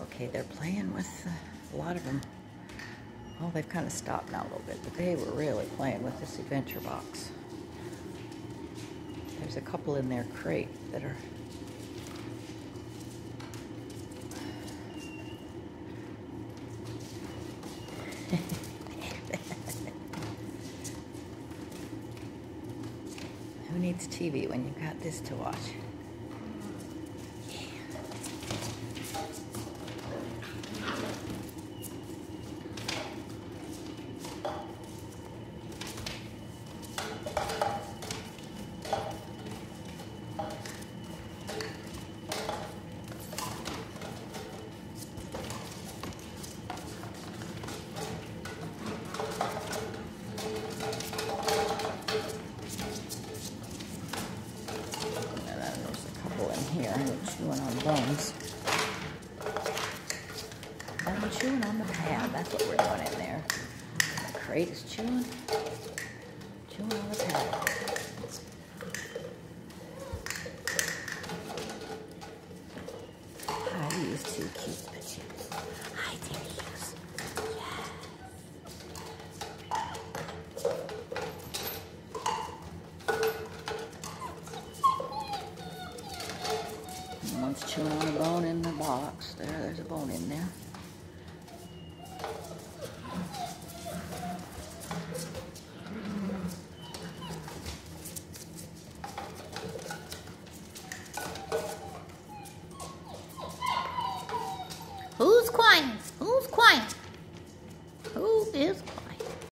Okay, they're playing with a lot of them. Well, they've kind of stopped now a little bit, but they were really playing with this adventure box. There's a couple in their crate that are who needs TV when you've got this to watch? Here, they're chewing on bones. I'm chewing on the pad. That's what we're doing in there. The crate is chewing on the pad. Heidi is too cute, but she. Hi, there he is. Yes. One's chewing on a bone in the box. There's a bone in there. Who's crying?